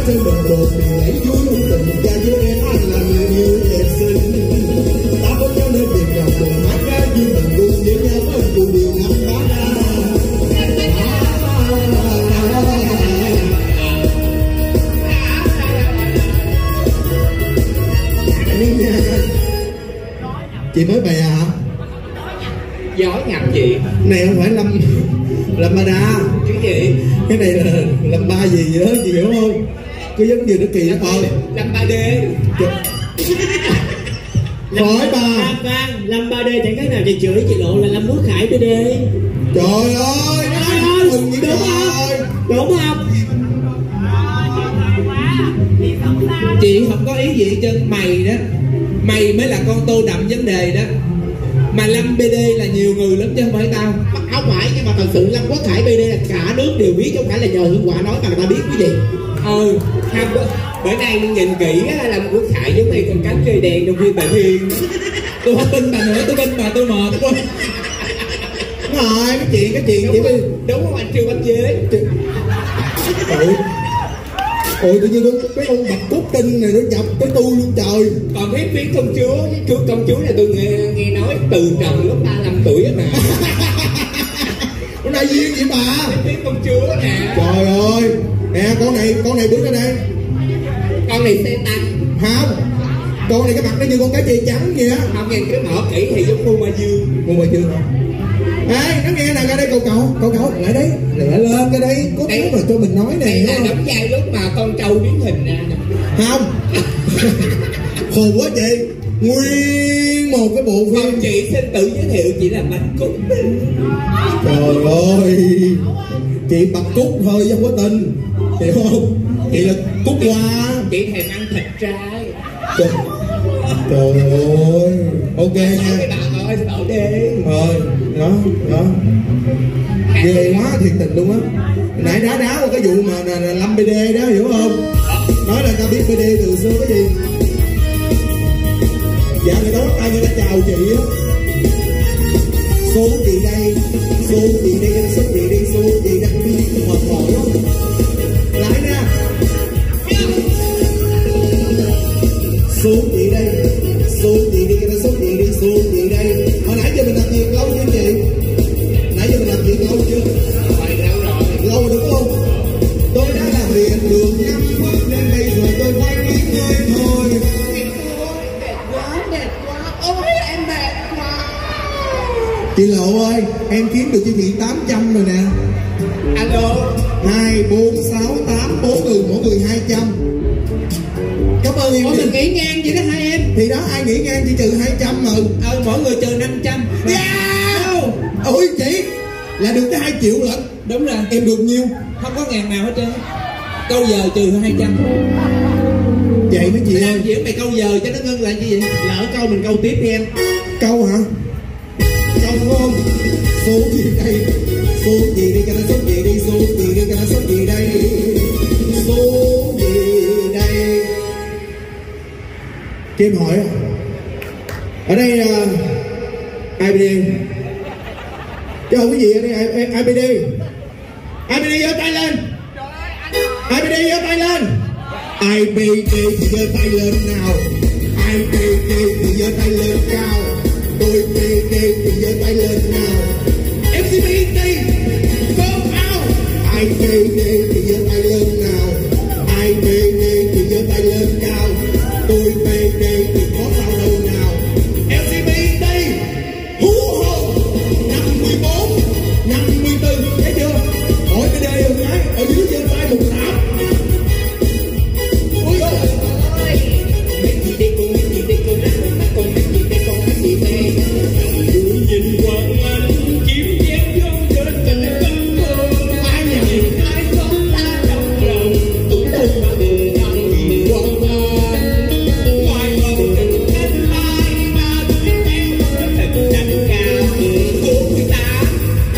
trên mình buồn thì hãy vui một tình cha với em anh là người yêu đẹp xinh. Ta có cho nên việc làm cùng mắt ra như mình cùng với nhau với cùng điều năm đó ra. Chị mới bè hả? Gió nhập chị. Này không phải lâm ba đa Chứ chị. cái này là lâm ba gì đó chị hiểu không? Cứ giống như nó kỳ đó thôi. Lâm 3D. Khỏi bà. Vâng, Lâm 3D chẳng khác nào chị chửi chị Lộ là Lâm Quốc Khải 3D. Trời ơi, Đúng không? Đúng không? Chị không có ý gì chứ mày đó. Mày mới là con tô đậm vấn đề đó. Mà Lâm BD là nhiều người lắm chứ không phải tao. Không phải, nhưng mà thật sự Lâm Quốc Khải BD là cả nước đều biết, chứ không phải là nhờ Hương Quả nói mà người ta biết quý vị. Không, bữa nay nhìn kỹ á, Lâm Quốc Khải giống như con cánh cây đèn trong phim Bà Thiên. Tôi không tin bà nữa, tôi tin bà tôi mệt quá. Đúng rồi, cái chuyện chị đúng không anh Trương Bánh Dế? Ôi tự nhiên cái con bạch cốt tinh này nó nhập cái tu luôn trời. Còn phiến công chúa là tôi nghe nói từ trần lúc 35 tuổi á mà. Con này duyên vậy bà? Phiến công chúa nè. Trời ơi, nè con này bước ra đây. Con này xe tăng. Không, con này cái mặt nó như con cá chê trắng vậy á. Không nghe cái mở kỹ thì giống Ngô Mai Dương. Ngô Mai Dương hả? Ê, nó nghe nè, ra đây cậu lại đấy, lẹ lên cái đấy, có tiếng mà cho mình nói nè. Đây là đóng vai lúc mà con trâu biến hình ra. Không. Khùng quá chị. Nguyên một cái bộ phim. Còn chị xin tự giới thiệu chị là Bạch Cúc. Trời ơi, chị Bạch Cúc thôi chứ không có tin, hiểu không? Chị là Cúc Hoa. Chị thèm ăn thịt trai. Trời ơi, ok nha. Cái bạn ơi, bảo đi. Đó ghê quá thiệt tình luôn á. Nãy đá qua cái vụ mà Lâm BD đó, hiểu không? Nói là ta biết BD từ xưa cái gì. Dạ người đó ai người ta chào chị á. Số gì đây, số gì đây, số gì đây, số gì đây, mệt mỏi lắm. Lại nè. Số gì đây, số gì đây, số gì đây, số gì đây. Hồi nãy giờ mình làm việc lâu chưa chị? Nãy giờ mình làm việc lâu chưa? Lâu rồi đúng không? Tôi đã làm việc được 5 phút nên bây giờ tôi phải nghỉ ngơi thôi. Đẹp quá, ôi em đẹp quá. Chị Lộ ơi, em kiếm được cho chị 800 rồi nè. Alo. 2, 4, 6, 8, 4 người, mỗi người 200. Cảm ơn em. Ủa mình nghỉ ngang vậy đó hai em. Thì đó, ai nghỉ ngang chị trừ 200 mà. Mỗi người trừ 500. Yeah. Ôi chị, là được tới 2 triệu lận. Đúng rồi. Em được nhiêu? Không có ngàn nào hết trơn. Câu giờ trừ 200. Vậy mấy chị ơi. Diễn mày câu giờ cho nó ngưng lại như vậy. Lỡ câu mình câu tiếp đi em. Câu hả? Câu đúng không? Số gì đây? Số gì đây cho nó số gì đây? Số gì đây cho nó số gì đây? Số gì đây? Kim hỏi ở đây IBD chứ không có gì ở đây. IBD giơ tay lên. IBD giơ tay lên. IBD thì giơ tay lên nào. IBD thì giơ tay lên cao. Tôi BD thì giơ tay lên nào. FCBT come out. IBD thì giơ tay lên nào. IBD thì giơ tay lên cao. Tôi BD thì có sao đâu nào. FCBT hú hồn 54 54 thấy chưa? Hỏi BD rồi cái ở dưới giơ tay một tạp. Ôi ơi. Nhìn quang anh kiếm chém dấu trên tình cánh mơ. Ai nhận ai không ta trong lòng. Tuổi thân mà đời đang bị quăng quang. Ngoài vòng tình anh ai mà tôi em thật đành cao. Cô 18,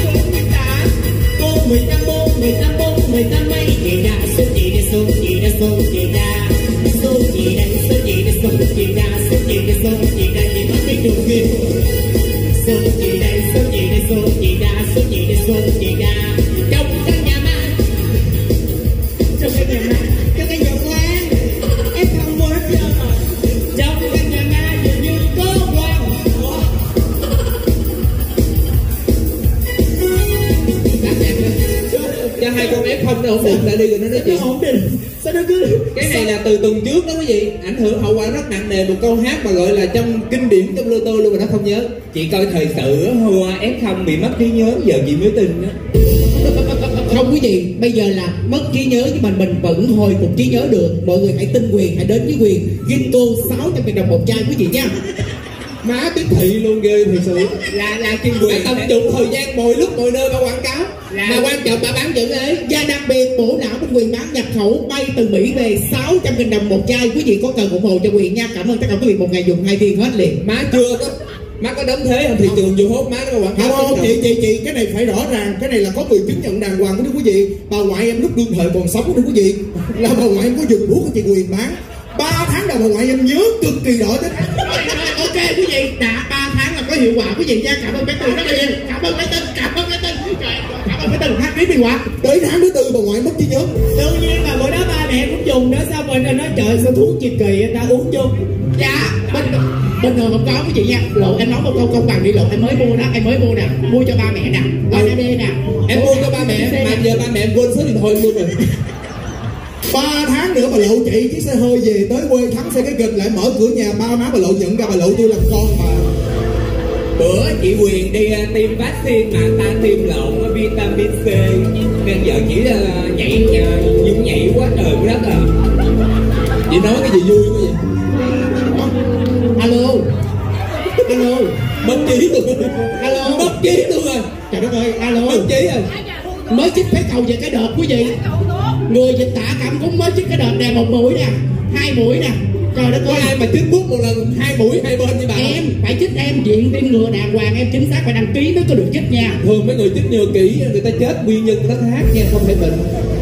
cô 15, cô 15 mấy chị đã số chị đã số chị đã số chị đã số chị đã số chị đã số chị đã số chị đã số chị đã chị mất cái đường kia. Số chị đây số chị đây số chị đã số chị đây số chị đã trong căn nhà ma, trong căn nhà ma, trong căn nhà đi rồi nó nói chuyện. Ổn định. Sao nó cứ Cái này là từ tuần trước đó quý vị, ảnh hưởng hậu quả rất nặng nề, một câu hát mà gọi là trong kinh điển trong lô tô luôn mà nó không nhớ. Chị coi thời sự Hoa F0 bị mất trí nhớ giờ chị mới tin đó. không quý vị, bây giờ là mất trí nhớ nhưng mà mình vẫn hồi phục trí nhớ được. Mọi người hãy tin Quyền, hãy đến với Quyền. Ginko 600.000 đồng một chai quý vị nha. Má tiếp thị luôn ghê thật sự. Là chuyên quyền tận dụng thời gian mọi lúc mọi nơi bà quảng cáo. mà quan trọng bà bán chữ ấy. Và đặc biệt bộ não của Quyền bán nhập khẩu bay từ Mỹ về 600.000 đồng một chai. Quý vị có cần ủng hộ cho Quyền nha. Cảm ơn tất cả quý vị, một ngày dùng 2 viên hết liền. Má chưa có, má có đấm thế không? Thị trường dù hốt má nó quảng cáo. Không, chị, cái này phải rõ ràng, cái này là có người chứng nhận đàng hoàng của quý vị. Bà ngoại em lúc đương thời còn sống đó quý vị, là bà ngoại em có dùng thuốc của chị Quyền bán. 3 tháng đầu bà ngoại em nhớ cực kỳ rõ đấy. Ok quý vị, đã 3 tháng là có hiệu quả quý vị nha. Cảm ơn bé Từ rất là nhiều. Cảm ơn bé Từ, cảm ơn bé Từ. Cảm ơn bé Từ, hát tiếp đi quả. Tới tháng thứ 4 bà ngoại mất trí nhớ. Đương nhiên mà bữa đó ba mẹ cũng dùng đó, sao mình nói trời sao thuốc gì kỳ người ta uống chung. Dạ, bình thường không có quý vị nha. Lộ em nói một câu công bằng đi Lộ, em mới mua đó, em mới mua nè, mua cho ba mẹ nè, AD nè. Em mua cho ba mẹ, mà giờ ba mẹ em quên số điện thoại luôn rồi. 3 tháng nữa bà Lộ chạy chiếc xe hơi về tới quê Thắng xe cái kịch lại mở cửa nhà ba má bà Lộ nhận ra bà Lộ tôi làm con mà. Bữa chị Quyền đi tiêm vaccine mà ta tiêm lộn vitamin C nên vợ chỉ nhảy Dũng nhảy quá trời quá đất à. Chị nói cái gì vui quá vậy? Alo, Mất trí luôn. alo, Mất trí luôn rồi. trời đất ơi, alo. Mất trí rồi. Mới chích phế cầu về cái đợt quý vị. Người dịch tả cảm cúm mới chích cái đợt nè, 1 mũi nè, 2 mũi nè. Trời đất Có ơi, ai mà chích bút một lần 2 mũi 2 bên như bà? em phải chích em diện tiêm ngừa đàng hoàng, em chính xác phải đăng ký mới có được chích nha. Thường mấy người chích nhờ kỹ người ta chết nguyên nhân nó khác nha, không phải bệnh.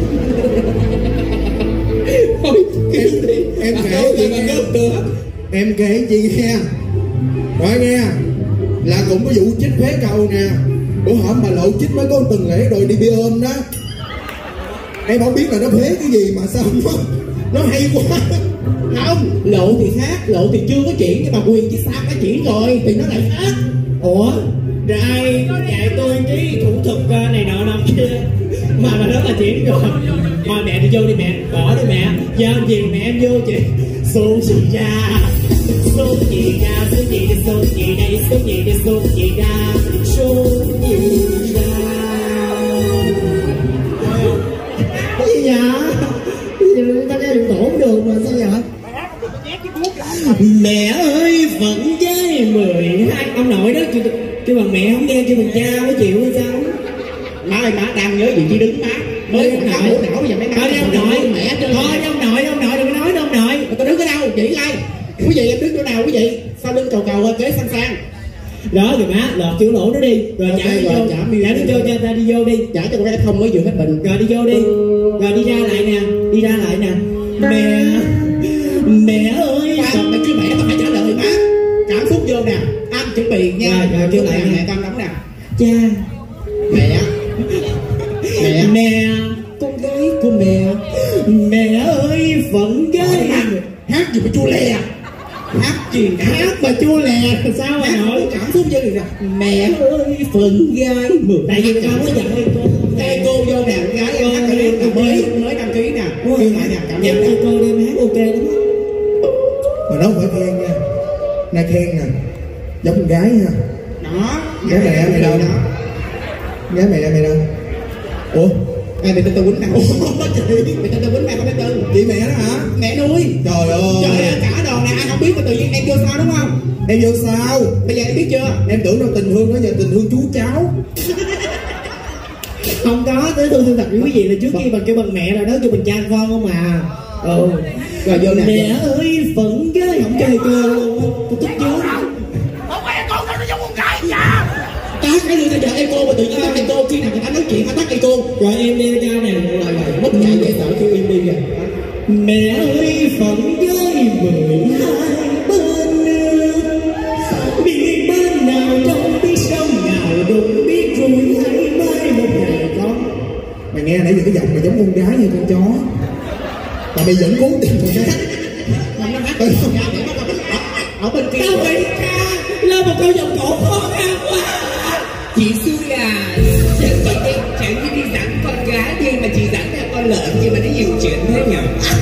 Thôi kêu đi. Em kể gì mà gớm được. Em kể chị nghe. Rồi nghe, là cũng có vụ chích phế cầu nè. Bữa hổm bà Lộ chích mới có từng lễ rồi đi bia ôm đó. Em không biết là nó phế cái gì mà sao nó hay quá. Không, Lộ thì khác, Lộ thì chưa có chuyển nhưng mà Quyền chỉ sao đã chuyển rồi thì nó lại khác. Ủa, rồi ai dạy tôi cái thủ thuật này nọ nọ kia mà đó là chuyển rồi. Thôi mẹ đi vô đi mẹ, bỏ đi mẹ, giao gì mẹ em vô chị. Số gì ra, số gì ra, số gì đi, số gì đây, số gì đi, số gì ra, số gì ra. Cái gì vậy? Ta nghe được tổn đường mà sao vậy? Mẹ ơi vẫn với 12. Ông nội đó kêu bằng mẹ không nghe kêu bằng cha mới chịu hay sao? Má ơi má đang nhớ gì chỉ đứng má mới ông nội não bây giờ mấy má thôi đi ông nội mẹ thôi đi ông nội đừng có nói đâu ông nội. Tôi đứng ở đâu chỉ đây quý vị, em đứng chỗ nào quý vị? Sau lưng cầu kế sang sang đó rồi má lọt chữ lỗ nó đi rồi trả đi vô, trả đi vô cho ta đi vô đi, trả cho con bé không mới vừa hết bệnh rồi đi vô đi, rồi đi ra lại nè, mẹ ơi còn mẹ cứ mẹ tao phải trả lời má, cảm xúc vô nè, anh chuẩn bị nha, rồi kêu lại mẹ con đóng nè, cha mẹ con gái của mẹ ơi phận gái hát gì mà chua lè, hát mà chua lè sao mà nội cảm xúc vô nè, mẹ ơi phận gái tại vì sao mới giận đây cô vô nè gái cô mới đăng ký nè kêu lại nè cảm nhận cô đêm hát ok lắm mà nó không phải khen nha, na khen nè giống con gái nha, đó gái mẹ mày đâu, gái mẹ đâu, ủa mày tên tôi quýnh nào mày tên tôi quýnh nào có tên tư chị mẹ đó hả, mẹ nuôi trời ơi cả đoàn này ai không biết mà tự nhiên em vô sao đúng không, em vô sao bây giờ em biết chưa, em tưởng đâu tình thương đó giờ tình thương chú cháu. Không có, tới thương thật với quý vị là trước khi bằng kêu bằng mẹ rồi đó kêu bằng cha con không à. Rồi vô nè. Mẹ ơi phận gái không chơi cô luôn á, tôi tức chết. Không phải con nó giống con gái nha. Tát cái gì giờ em cô mà tự nhiên tát em cô khi nào người ta nói chuyện mà tát em cô. Rồi em đeo ra nè, rồi mất chạy dễ sợ kêu im đi kìa. Mẹ ơi phận gái 12 bên biết bên nào trong biết sông nào đụng biết rồi hãy mai một ngày con. Mày nghe nãy giờ cái giọng mày giống con gái như con chó mà mày vẫn cố tình con gái. Ở bên kia tao bị ca lên một câu giọng cổ khó khăn quá. Chị xui à, chẳng như đi dẫn con gái đi mà chị dẫn theo con lợn gì mà chuyện thế nhỉ?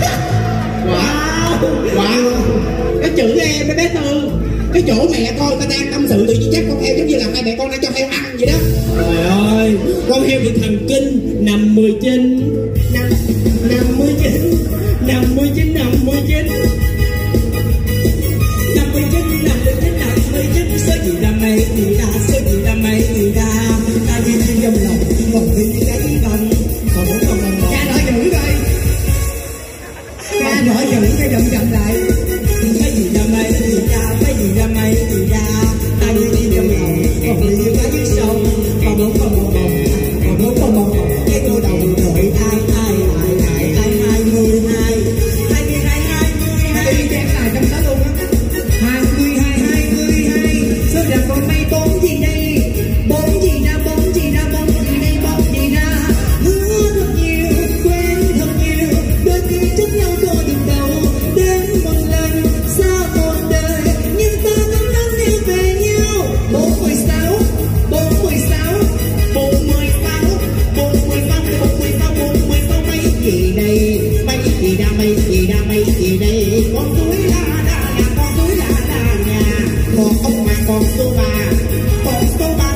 Wow, cái chữ em mấy bé Tư, cái chỗ mẹ con ta đang tâm sự tự nhiên chắc con heo giống như là hai mẹ con đang cho heo ăn vậy đó. Trời ơi, con heo bị thần kinh nằm 19 số gì ra mấy thì ra, số gì ra mấy thì ra, ta đi trên trong lòng còn vì cái vòng còn muốn còn Cha nói dữ rồi, cha nói dữ cái giọng chậm lại. cái gì ra mấy thì ra, cái gì ra mấy thì ra, ta đi trên trong lòng còn vì cái sông còn muốn còn cái cô đầu đợi ai 22 Chén lại trong đó luôn á. 22 số ra con mấy bốn gì đây, bốn gì ra hứa thật nhiều, quên thật nhiều, đôi khi chấp nhau tôi được đâu đến một lần xa một đời, nhưng ta vẫn đang theo về nhau. 46 mấy gì đây, mấy gì đây, con túi la đà nhà, Còn ông mà còn số 3. con số 3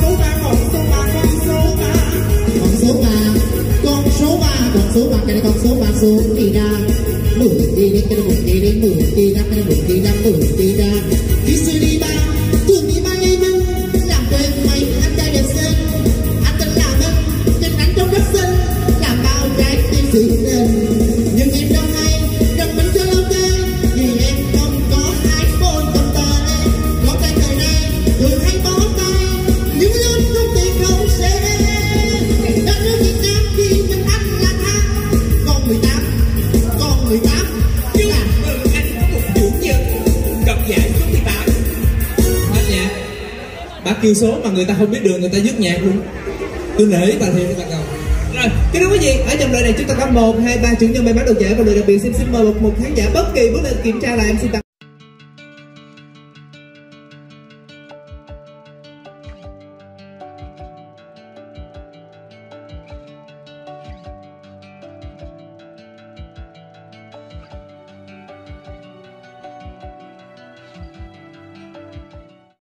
cái này con số 3 số gì ra. 10 đi đến cái 10 đi đến 10 đi ra cái 10 đi ra 10 đi ra. Đi xưa đi ba, thường đi ba ngày mừng, làm quên mày anh trai đẹp xinh, anh tên là Minh, chân anh trong đất xinh, làm bao trái tim xuyên lên. Nhưng em đâu hay, đừng mình cho lâu tay, vì em không có iPhone cầm tay, có tay thời nay thường hay bó tay, nhưng luôn không thể không sẽ. Đất nước Việt Nam thì mình anh là thang, còn 18 nhưng anh có một chủ nhân gặp giải số 18. Hết nhạc. Bác kêu số mà người ta không biết đường, người ta dứt nhạc luôn. Tôi nể bà thiệt các bạn nào. Rồi, cái đó quý vị, ở trong đời này chúng ta có 1, 2, 3 chủ nhân may mắn được giải và lời đặc biệt xin mời một khán giả bất kỳ bước lên kiểm tra lại em xin tặng.